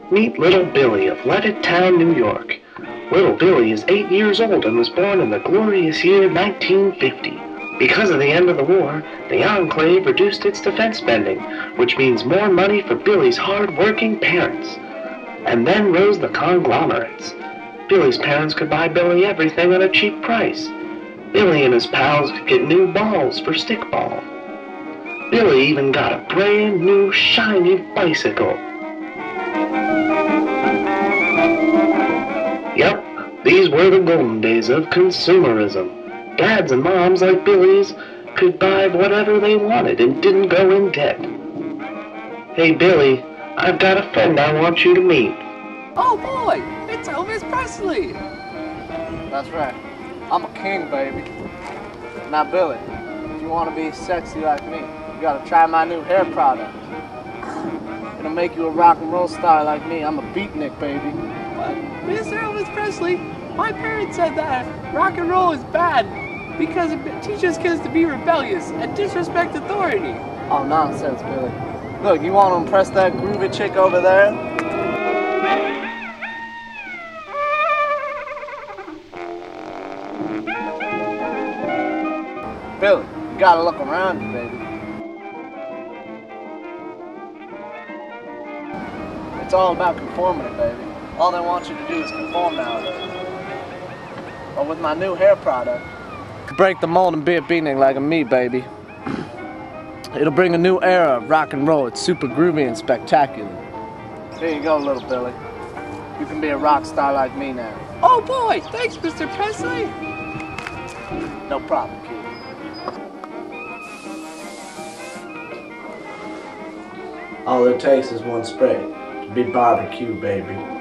Meet little Billy of Leaded-Town, New York. Little Billy is 8 years old and was born in the glorious year 1950. Because of the end of the war, the Enclave reduced its defense spending, which means more money for Billy's hard-working parents. And then rose the conglomerates. Billy's parents could buy Billy everything at a cheap price. Billy and his pals could get new balls for stickball. Billy even got a brand new shiny bicycle. Yep, these were the golden days of consumerism. Dads and moms like Billy's could buy whatever they wanted and didn't go in debt. Hey Billy, I've got a friend I want you to meet. Oh boy, it's Elvis Presley! That's right. I'm a king, baby. Now Billy, if you want to be sexy like me, you gotta try my new hair product. It'll make you a rock and roll star like me. I'm a beatnik, baby. But, Mr. Elvis Presley, my parents said that rock and roll is bad because it teaches kids to be rebellious and disrespect authority. Oh, nonsense, Billy. Look, you want to impress that groovy chick over there? Billy, you gotta look around you, baby. It's all about conformity, baby. All they want you to do is conform nowadays. But with my new hair product, break the mold and be a beatnik like me, baby. It'll bring a new era of rock and roll. It's super groovy and spectacular. Here you go, little Billy. You can be a rock star like me now. Oh boy, thanks, Mr. Presley. No problem, kid. All it takes is one spray to be barbecue, baby.